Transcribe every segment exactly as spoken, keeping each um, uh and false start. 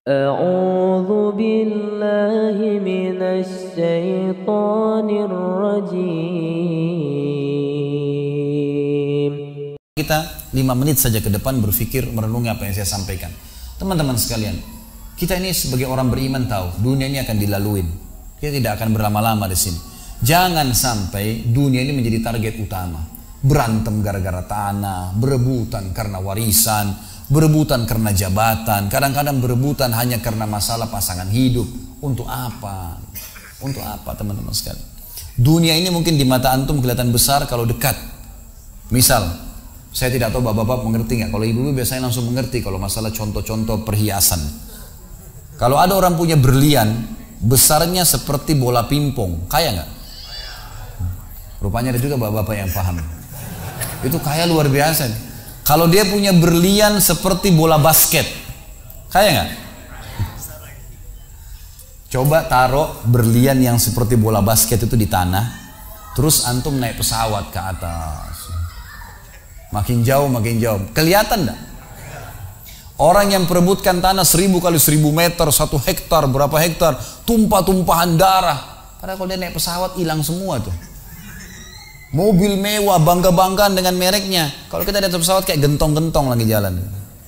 أعوذ بالله من الشيطان الرجيم. Kita lima menit saja ke depan berpikir merenungi apa yang saya sampaikan. Teman-teman sekalian, kita ini sebagai orang beriman tahu dunia ini akan dilaluin. Kita tidak akan berlama-lama di sini. Jangan sampai dunia ini menjadi target utama. Berantem gara-gara tanah, berebutan karena warisan, berebutan karena jabatan, kadang-kadang berebutan hanya karena masalah pasangan hidup. Untuk apa? Untuk apa teman-teman sekalian? Dunia ini mungkin di mata antum kelihatan besar kalau dekat. Misal, saya tidak tahu bapak-bapak mengerti nggak? Kalau ibu-ibu biasanya langsung mengerti kalau masalah contoh-contoh perhiasan. Kalau ada orang punya berlian, besarnya seperti bola pingpong, kaya nggak? Rupanya ada juga bapak-bapak yang paham. Itu kaya luar biasa nih. Kalau dia punya berlian seperti bola basket, kaya nggak? Coba taruh berlian yang seperti bola basket itu di tanah, terus antum naik pesawat ke atas, makin jauh makin jauh, kelihatan nggak? Orang yang perebutkan tanah seribu kali seribu meter, satu hektar, berapa hektar, tumpah-tumpahan darah. Padahal kalau dia naik pesawat hilang semua tuh. Mobil mewah, bangga-banggaan dengan mereknya. Kalau kita di atas pesawat kayak gentong-gentong lagi jalan.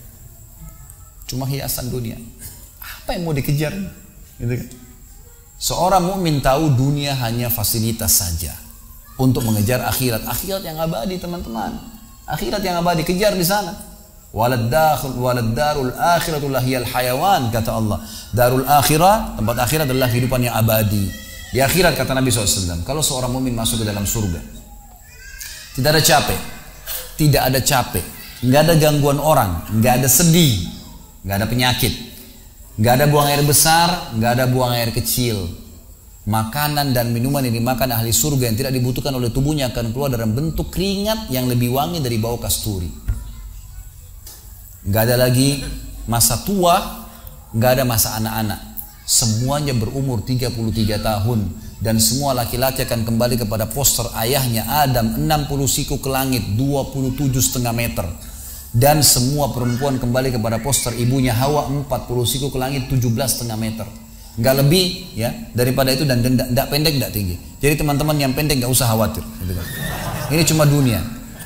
Cuma hiasan dunia. Apa yang mau dikejar? Gitu kan? Seorang mukmin tahu dunia hanya fasilitas saja untuk mengejar akhirat. Akhirat yang abadi teman-teman. Akhirat yang abadi kejar di sana. Walad dakhul walad darul akhiratul lahiyal hayawan, kata Allah. Darul akhirah, tempat akhirat adalah kehidupan yang abadi. Di akhirat kata Nabi shallallahu alaihi wasallam, kalau seorang mukmin masuk ke dalam surga, tidak ada capek, tidak ada capek, nggak ada gangguan orang, nggak ada sedih, nggak ada penyakit, nggak ada buang air besar, nggak ada buang air kecil. Makanan dan minuman yang dimakan ahli surga yang tidak dibutuhkan oleh tubuhnya akan keluar dalam bentuk keringat yang lebih wangi dari bau kasturi. Nggak ada lagi masa tua, nggak ada masa anak-anak. Semuanya berumur tiga puluh tiga tahun. Dan semua laki-laki akan kembali kepada poster ayahnya Adam, enam puluh siku ke langit, dua puluh tujuh setengah meter. Dan semua perempuan kembali kepada poster ibunya Hawa, empat puluh siku ke langit, tujuh belas setengah meter. Nggak lebih ya daripada itu, dan tidak pendek, tidak tinggi. Jadi teman-teman yang pendek nggak usah khawatir. Ini cuma dunia.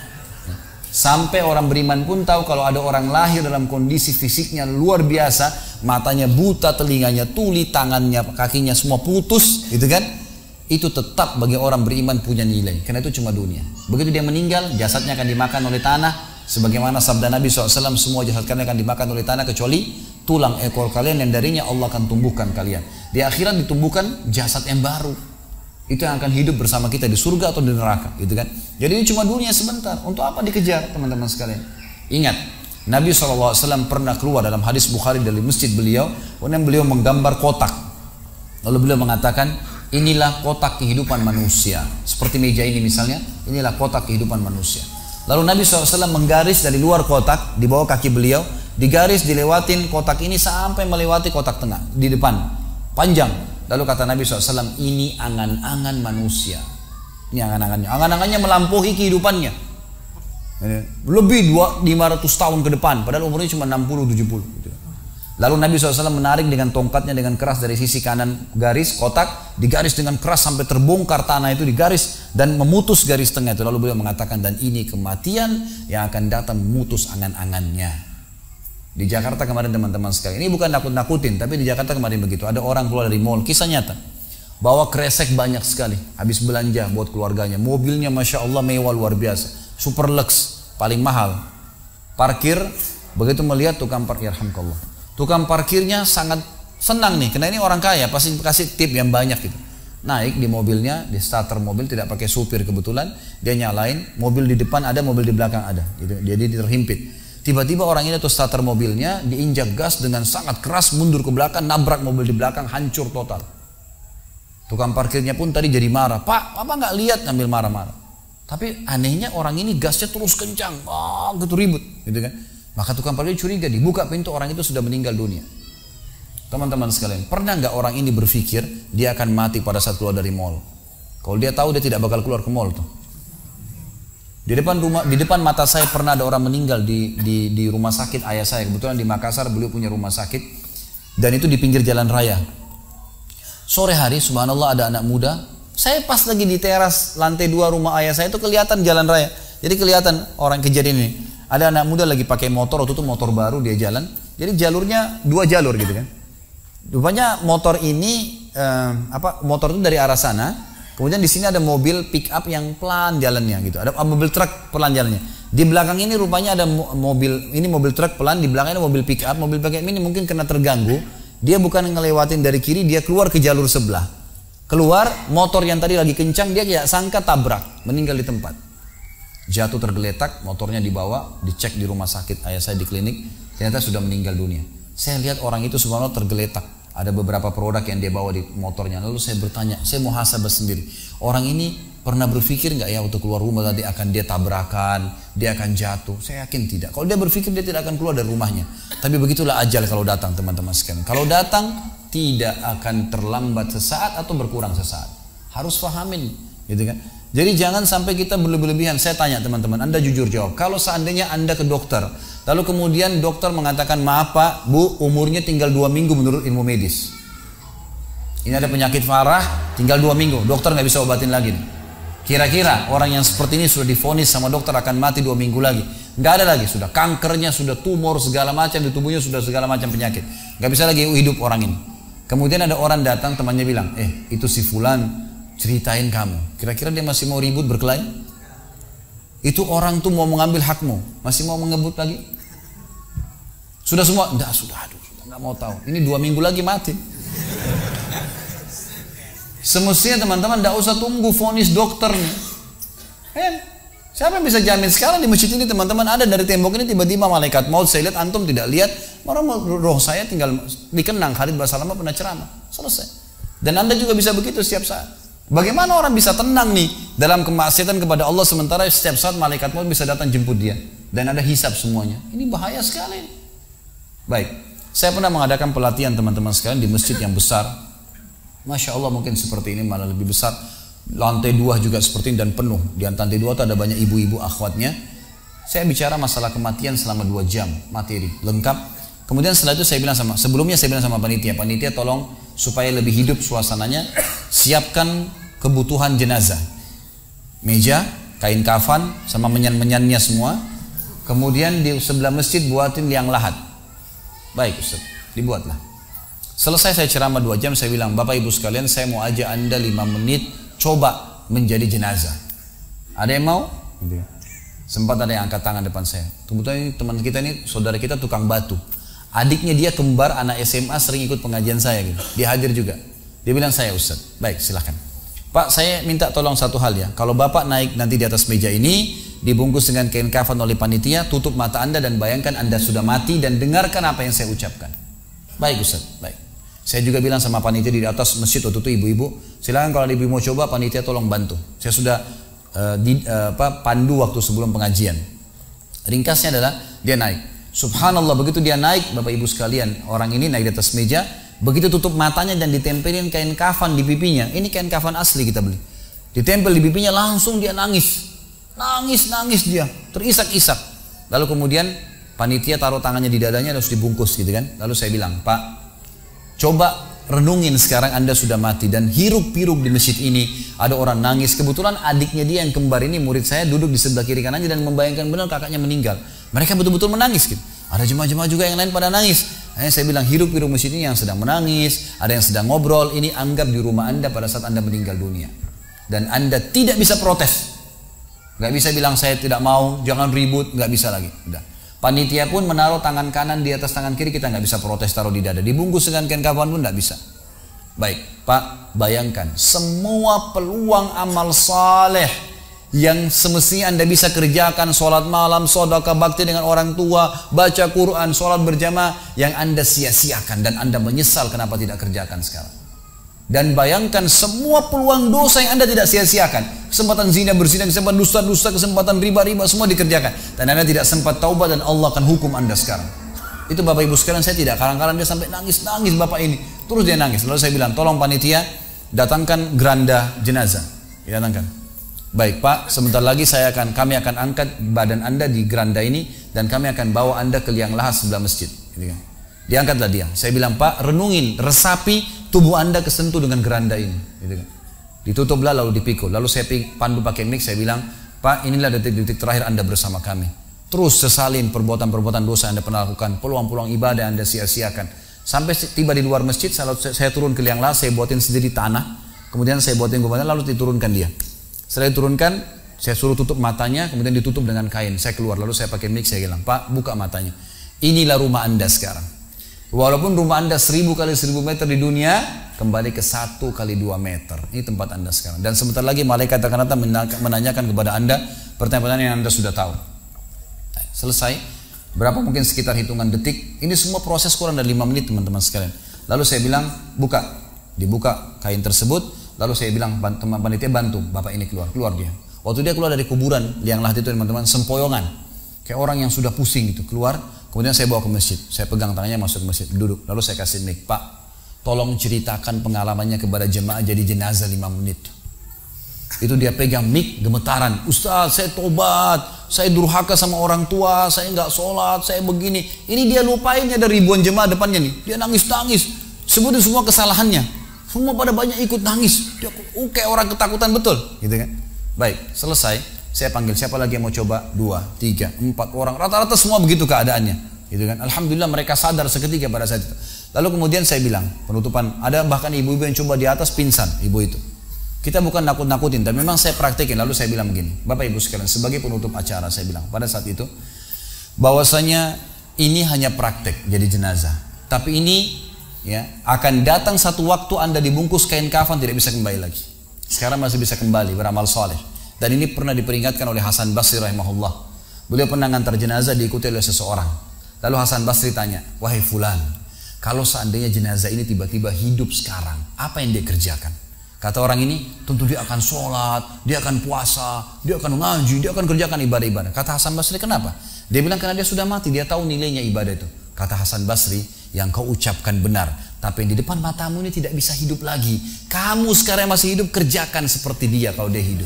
Sampai orang beriman pun tahu kalau ada orang lahir dalam kondisi fisiknya luar biasa, matanya buta, telinganya tuli, tangannya, kakinya semua putus, gitu kan? Itu tetap bagi orang beriman punya nilai, karena itu cuma dunia. Begitu dia meninggal, jasadnya akan dimakan oleh tanah, sebagaimana sabda Nabi shallallahu alaihi wasallam, semua jasad kalian akan dimakan oleh tanah kecuali tulang ekor kalian yang darinya Allah akan tumbuhkan kalian. Di akhirat ditumbuhkan jasad yang baru, itu yang akan hidup bersama kita di surga atau di neraka, gitu kan? Jadi ini cuma dunia sebentar. Untuk apa dikejar teman-teman sekalian? Ingat, Nabi shallallahu alaihi wasallam pernah keluar dalam hadis Bukhari dari masjid beliau, kemudian beliau menggambar kotak. Lalu beliau mengatakan, inilah kotak kehidupan manusia. Seperti meja ini misalnya, inilah kotak kehidupan manusia. Lalu Nabi shallallahu alaihi wasallam menggaris dari luar kotak, di bawah kaki beliau, digaris, dilewatin kotak ini sampai melewati kotak tengah, di depan, panjang. Lalu kata Nabi shallallahu alaihi wasallam, ini angan-angan manusia. Ini angan-angannya. Angan-angannya melampaui kehidupannya. Lebih lima ratus tahun ke depan, padahal umurnya cuma enam puluh tujuh puluh. Lalu Nabi shallallahu alaihi wasallam menarik dengan tongkatnya dengan keras dari sisi kanan garis kotak, digaris dengan keras sampai terbongkar tanah itu, digaris dan memutus garis tengah itu. Lalu beliau mengatakan, dan ini kematian yang akan datang memutus angan-angannya. Di Jakarta kemarin teman-teman sekalian, ini bukan nakut-nakutin, tapi di Jakarta kemarin begitu. Ada orang keluar dari mall, kisah nyata, bawa kresek banyak sekali, habis belanja buat keluarganya. Mobilnya masya Allah mewah luar biasa, super lux, paling mahal. Parkir, begitu melihat tukang parkir, alhamdulillah, tukang parkirnya sangat senang nih, karena ini orang kaya, pasti kasih tip yang banyak gitu. Naik di mobilnya, di starter mobil, tidak pakai supir kebetulan, dia nyalain, mobil di depan ada, mobil di belakang ada, gitu. Jadi terhimpit. Tiba-tiba orang ini atau starter mobilnya diinjak gas dengan sangat keras, mundur ke belakang, nabrak mobil di belakang, hancur total. Tukang parkirnya pun tadi jadi marah, Pak, apa nggak lihat, ngambil marah-marah. Tapi anehnya orang ini gasnya terus kencang, oh, gitu ribut, gitu kan? Maka tukang parkir curiga, dibuka pintu, orang itu sudah meninggal dunia. Teman-teman sekalian, pernah nggak orang ini berpikir dia akan mati pada saat keluar dari mall? Kalau dia tahu dia tidak bakal keluar ke mall tuh. Di depan rumah, di depan mata saya pernah ada orang meninggal di, di, di rumah sakit ayah saya. Kebetulan di Makassar beliau punya rumah sakit. Dan itu di pinggir jalan raya. Sore hari subhanallah ada anak muda. Saya pas lagi di teras lantai dua rumah ayah saya itu kelihatan jalan raya. Jadi kelihatan orang kejadian ini. Ada anak muda lagi pakai motor, waktu itu motor baru dia jalan. Jadi jalurnya dua jalur gitu kan. Rupanya motor ini eh, apa motor itu dari arah sana. Kemudian di sini ada mobil pick up yang pelan jalannya gitu. Ada mobil truk pelan jalannya. Di belakang ini rupanya ada mobil, ini mobil truk pelan, di belakangnya ada mobil pick up. Mobil pick up ini mungkin kena terganggu. Dia bukan ngelewatin dari kiri, dia keluar ke jalur sebelah. Keluar, motor yang tadi lagi kencang, dia kayak sangka tabrak, meninggal di tempat. Jatuh tergeletak, motornya dibawa, dicek di rumah sakit ayah saya di klinik, ternyata sudah meninggal dunia. Saya lihat orang itu subhanallah tergeletak. Ada beberapa produk yang dia bawa di motornya. Lalu saya bertanya, saya mau muhasabah sendiri. Orang ini pernah berpikir nggak ya waktu keluar rumah tadi akan dia tabrakan, dia akan jatuh? Saya yakin tidak. Kalau dia berpikir dia tidak akan keluar dari rumahnya. Tapi begitulah ajal kalau datang teman-teman sekalian. Kalau datang tidak akan terlambat sesaat atau berkurang sesaat. Harus fahamin, gitu kan? Jadi jangan sampai kita berlebihan. Saya tanya teman-teman, Anda jujur jawab. Kalau seandainya Anda ke dokter, lalu kemudian dokter mengatakan, maaf Pak, Bu, umurnya tinggal dua minggu menurut ilmu medis. Ini ada penyakit parah, tinggal dua minggu. Dokter nggak bisa obatin lagi. Kira-kira orang yang seperti ini sudah divonis sama dokter akan mati dua minggu lagi. Nggak ada lagi, sudah kankernya, sudah tumor segala macam di tubuhnya, sudah segala macam penyakit. Nggak bisa lagi hidup orang ini. Kemudian ada orang datang, temannya bilang, eh itu si Fulan ceritain kamu. Kira-kira dia masih mau ribut berkelahi? Itu orang tuh mau mengambil hakmu, masih mau mengebut lagi? Sudah semua? Enggak, sudah, aduh, sudah nggak mau tahu. Ini dua minggu lagi mati. Semestinya teman-teman tidak usah tunggu vonis dokternya. Eh, siapa yang bisa jamin sekarang di masjid ini teman-teman ada dari tembok ini tiba-tiba malaikat maut, saya lihat antum tidak lihat, orang roh saya tinggal dikenang. Khalid Basalamah pernah ceramah, selesai. Dan Anda juga bisa begitu setiap saat. Bagaimana orang bisa tenang nih dalam kemaksiatan kepada Allah sementara setiap saat malaikat maut bisa datang jemput dia dan ada hisab semuanya. Ini bahaya sekali. Baik, saya pernah mengadakan pelatihan teman-teman sekalian di masjid yang besar. Masya Allah mungkin seperti ini malah lebih besar. Lantai dua juga seperti ini dan penuh. Di lantai dua itu ada banyak ibu-ibu akhwatnya. Saya bicara masalah kematian selama dua jam materi lengkap. Kemudian setelah itu saya bilang sama, sebelumnya saya bilang sama panitia, panitia tolong supaya lebih hidup suasananya, siapkan kebutuhan jenazah, meja, kain kafan, sama menyan-menyannya semua. Kemudian di sebelah masjid buatin liang lahat. Baik Ustaz, dibuatlah. Selesai saya ceramah dua jam, saya bilang, Bapak Ibu sekalian, saya mau ajak Anda lima menit coba menjadi jenazah. Ada yang mau? Sempat ada yang angkat tangan depan saya. Kebetulan teman kita ini, saudara kita tukang batu. Adiknya dia kembar anak S M A sering ikut pengajian saya gitu. Dia hadir juga. Dia bilang, saya Ustaz. Baik, silahkan. Pak, saya minta tolong satu hal ya. Kalau Bapak naik nanti di atas meja ini, dibungkus dengan kain kafan oleh panitia, tutup mata Anda dan bayangkan Anda sudah mati dan dengarkan apa yang saya ucapkan. Baik Ustaz, baik. Saya juga bilang sama panitia di atas masjid waktu itu, ibu-ibu, silakan kalau ibu mau coba, panitia tolong bantu. Saya sudah uh, di, uh, apa, pandu waktu sebelum pengajian. Ringkasnya adalah dia naik. Subhanallah, begitu dia naik, Bapak Ibu sekalian, orang ini naik di atas meja, begitu tutup matanya dan ditempelin kain kafan di pipinya. Ini kain kafan asli kita beli. Ditempel di pipinya, langsung dia nangis. Nangis, nangis dia, terisak-isak. Lalu kemudian panitia taruh tangannya di dadanya, harus dibungkus gitu kan. Lalu saya bilang, Pak, coba renungin sekarang Anda sudah mati dan hiruk-piruk di masjid ini ada orang nangis. Kebetulan adiknya dia yang kembar ini murid saya duduk di sebelah kiri kanannya dan membayangkan benar kakaknya meninggal. Mereka betul-betul menangis gitu. Ada jemaah-jemaah juga yang lain pada nangis. Hanya saya bilang hiruk-piruk masjid ini yang sedang menangis, ada yang sedang ngobrol, ini anggap di rumah Anda pada saat Anda meninggal dunia. Dan Anda tidak bisa protes. Gak bisa bilang saya tidak mau, jangan ribut, gak bisa lagi. Udah. Panitia pun menaruh tangan kanan di atas tangan kiri, kita nggak bisa protes taruh di dada. Dibungkus dengan kain kafan pun nggak bisa. Baik, Pak, bayangkan semua peluang amal saleh yang semestinya Anda bisa kerjakan, sholat malam, sedekah bakti dengan orang tua, baca Quran, sholat berjamaah, yang Anda sia-siakan dan Anda menyesal kenapa tidak kerjakan sekarang. Dan bayangkan semua peluang dosa yang Anda tidak sia-siakan, kesempatan zina, berzina, kesempatan dusta-dusta, kesempatan riba-riba, semua dikerjakan, dan Anda tidak sempat taubat dan Allah akan hukum Anda sekarang. Itu Bapak Ibu sekalian, saya tidak kadang-kadang dia sampai nangis-nangis Bapak ini, terus dia nangis. Lalu saya bilang, tolong panitia datangkan geranda jenazah. Didatangkan. Baik Pak, sebentar lagi saya akan kami akan angkat badan Anda di geranda ini dan kami akan bawa Anda ke liang lahat sebelah masjid. Gitu kan. Diangkatlah dia. Saya bilang, Pak, renungin, resapi tubuh Anda kesentuh dengan geranda ini. Gitu kan. Ditutuplah lalu dipikul. Lalu saya pandu pakai mic, saya bilang, Pak, inilah detik-detik terakhir Anda bersama kami. Terus sesalin perbuatan-perbuatan dosa yang Anda pernah lakukan, peluang-peluang ibadah yang Anda sia-siakan. Sampai tiba di luar masjid, saya, saya turun ke liang lahat, saya buatin sendiri tanah, kemudian saya buatin gubernur, lalu diturunkan dia. Setelah diturunkan, saya suruh tutup matanya, kemudian ditutup dengan kain. Saya keluar, lalu saya pakai mic, saya bilang, Pak, buka matanya. Inilah rumah Anda sekarang. Walaupun rumah Anda seribu kali seribu meter di dunia, kembali ke satu kali dua meter. Ini tempat Anda sekarang. Dan sebentar lagi malaikat akan datang menanyakan kepada Anda pertanyaan-pertanyaan yang Anda sudah tahu. Selesai. Berapa mungkin sekitar hitungan detik. Ini semua proses kurang dari lima menit teman-teman sekalian. Lalu saya bilang, buka. Dibuka kain tersebut. Lalu saya bilang, teman panitia bantu. Bapak ini keluar. Keluar dia. Waktu dia keluar dari kuburan liang lahat itu teman-teman, sempoyongan. Kayak orang yang sudah pusing gitu. Keluar. Kemudian saya bawa ke masjid. Saya pegang tangannya masuk ke masjid. Duduk. Lalu saya kasih mic. Pak, tolong ceritakan pengalamannya kepada jemaah jadi jenazah lima menit. Itu dia pegang mic, gemetaran. Ustaz, saya tobat. Saya durhaka sama orang tua. Saya nggak sholat. Saya begini. Ini dia lupain, ada ribuan jemaah depannya nih. Dia nangis-nangis. Sebutin semua kesalahannya. Semua pada banyak ikut nangis. Dia uh, kayak orang ketakutan betul. Gitu kan. Baik, selesai. Saya panggil siapa lagi yang mau coba? Dua, tiga, empat orang. Rata-rata semua begitu keadaannya. Gitu kan. Alhamdulillah mereka sadar seketika pada saat itu. Lalu kemudian saya bilang, penutupan, ada bahkan ibu-ibu yang coba di atas pingsan, ibu itu. Kita bukan nakut-nakutin, tapi memang saya praktekin. Lalu saya bilang begini, Bapak Ibu sekalian, sebagai penutup acara saya bilang pada saat itu, bahwasanya ini hanya praktek jadi jenazah. Tapi ini ya akan datang satu waktu Anda dibungkus kain kafan tidak bisa kembali lagi. Sekarang masih bisa kembali beramal soleh. Dan ini pernah diperingatkan oleh Hasan Basri rahimahullah. Beliau pernah ngantar jenazah diikuti oleh seseorang. Lalu Hasan Basri tanya, wahai fulan, kalau seandainya jenazah ini tiba-tiba hidup sekarang, apa yang dia kerjakan? Kata orang ini, tentu dia akan sholat, dia akan puasa, dia akan ngaji, dia akan kerjakan ibadah-ibadah. Kata Hasan Basri, kenapa? Dia bilang karena dia sudah mati, dia tahu nilainya ibadah itu. Kata Hasan Basri, yang kau ucapkan benar, tapi di depan matamu ini tidak bisa hidup lagi. Kamu sekarang masih hidup, kerjakan seperti dia kalau dia hidup.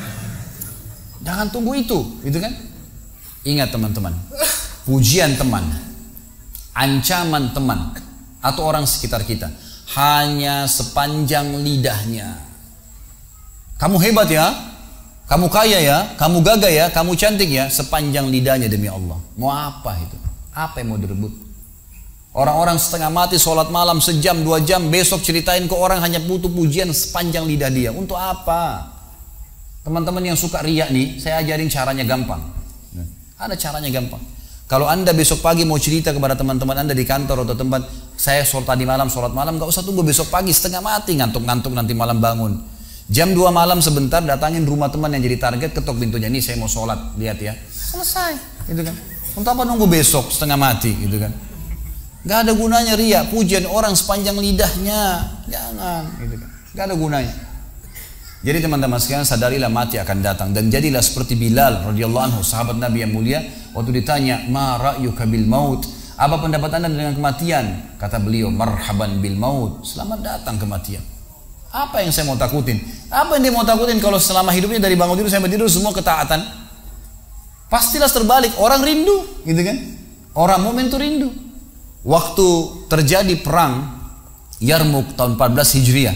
Jangan tunggu itu, gitu kan? Ingat teman-teman, pujian teman, ancaman teman, atau orang sekitar kita, hanya sepanjang lidahnya. Kamu hebat ya, kamu kaya ya, kamu gagah ya, kamu cantik ya, sepanjang lidahnya demi Allah. Mau apa itu? Apa yang mau direbut? Orang-orang setengah mati sholat malam sejam dua jam, besok ceritain ke orang hanya butuh pujian sepanjang lidah dia. Untuk apa? Teman-teman yang suka riak nih, saya ajarin caranya gampang. Ada caranya gampang. Kalau Anda besok pagi mau cerita kepada teman-teman Anda di kantor atau tempat, saya sholat tadi malam, sholat malam, gak usah tunggu besok pagi setengah mati, ngantuk-ngantuk nanti malam bangun. Jam dua malam sebentar, datangin rumah teman yang jadi target, ketok pintunya, nih saya mau sholat, lihat ya. Selesai, gitu kan. Untuk apa nunggu besok setengah mati, gitu kan. Gak ada gunanya riak, pujian orang sepanjang lidahnya, jangan, gitu kan. Gak ada gunanya. Jadi teman-teman sekalian, sadarilah mati akan datang dan jadilah seperti Bilal radhiyallahu anhu, sahabat Nabi yang mulia. Waktu ditanya, ma ra'yuka bil maut, apa pendapat Anda dengan kematian? Kata beliau, marhaban bil maut, selamat datang kematian. Apa yang saya mau takutin? Apa yang dia mau takutin kalau selama hidupnya dari bangun tidur sampai tidur semua ketaatan? Pastilah terbalik, orang rindu, gitu kan? Orang mukmin itu rindu. Waktu terjadi perang Yarmuk tahun empat belas Hijriah,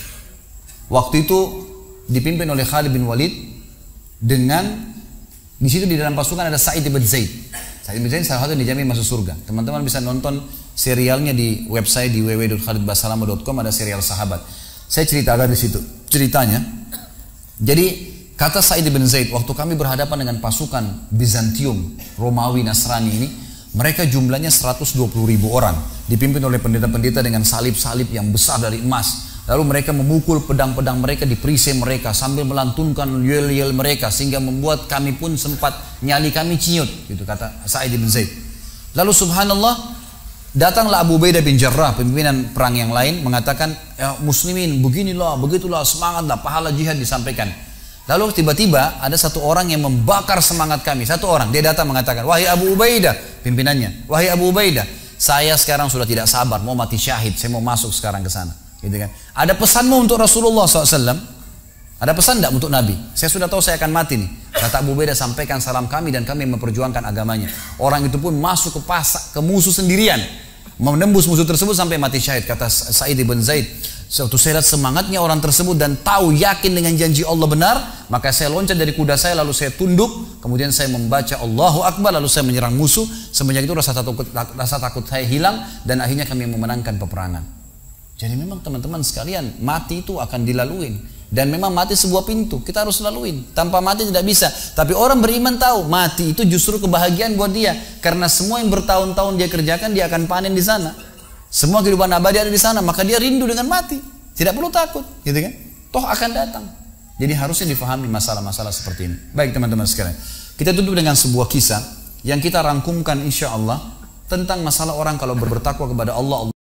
waktu itu dipimpin oleh Khalid bin Walid dengan di situ di dalam pasukan ada Sa'id bin Zaid. Sa'id bin Zaid salah satu yang dijamin masuk surga. Teman-teman bisa nonton serialnya di website di w w w dot khalid basalamah dot com, ada serial sahabat. Saya ceritakan di situ ceritanya. Jadi kata Sa'id bin Zaid, waktu kami berhadapan dengan pasukan Bizantium, Romawi, Nasrani ini, mereka jumlahnya seratus dua puluh ribu orang, dipimpin oleh pendeta-pendeta dengan salib-salib yang besar dari emas. Lalu mereka memukul pedang-pedang mereka di perisai mereka sambil melantunkan yel-yel mereka sehingga membuat kami pun sempat nyali kami ciut, gitu kata Sa'id bin Zaid. Lalu subhanallah, datanglah Abu Ubaidah bin Jarrah, pimpinan perang yang lain, mengatakan, ya muslimin beginilah, begitulah, semangatlah, pahala jihad disampaikan. Lalu tiba-tiba ada satu orang yang membakar semangat kami. Satu orang, dia datang mengatakan, wahai Abu Ubaidah, pimpinannya, wahai Abu Ubaidah, saya sekarang sudah tidak sabar, mau mati syahid, saya mau masuk sekarang ke sana. Gitu kan? Ada pesanmu untuk Rasulullah shallallahu alaihi wasallam? Ada pesan tidak untuk Nabi? Saya sudah tahu saya akan mati nih. Kata Abu Ubaidah, sampaikan salam kami dan kami memperjuangkan agamanya. Orang itu pun masuk ke pasak, ke musuh sendirian. menembus musuh tersebut sampai mati syahid. Kata Sa'id ibn Zaid, suatu saya lihat semangatnya orang tersebut dan tahu yakin dengan janji Allah benar, maka saya loncat dari kuda saya lalu saya tunduk, kemudian saya membaca Allahu Akbar lalu saya menyerang musuh. Semenjak itu rasa takut, rasa takut saya hilang dan akhirnya kami memenangkan peperangan. Jadi memang teman-teman sekalian, mati itu akan dilaluin. Dan memang mati sebuah pintu, kita harus laluin. Tanpa mati tidak bisa. Tapi orang beriman tahu mati itu justru kebahagiaan buat dia, karena semua yang bertahun-tahun dia kerjakan dia akan panen di sana. Semua kehidupan abadi ada di sana, maka dia rindu dengan mati. Tidak perlu takut, gitu kan? Toh akan datang. Jadi harusnya difahami masalah-masalah seperti ini. Baik teman-teman sekalian, kita tutup dengan sebuah kisah yang kita rangkumkan insya Allah tentang masalah orang kalau bertakwa kepada Allah.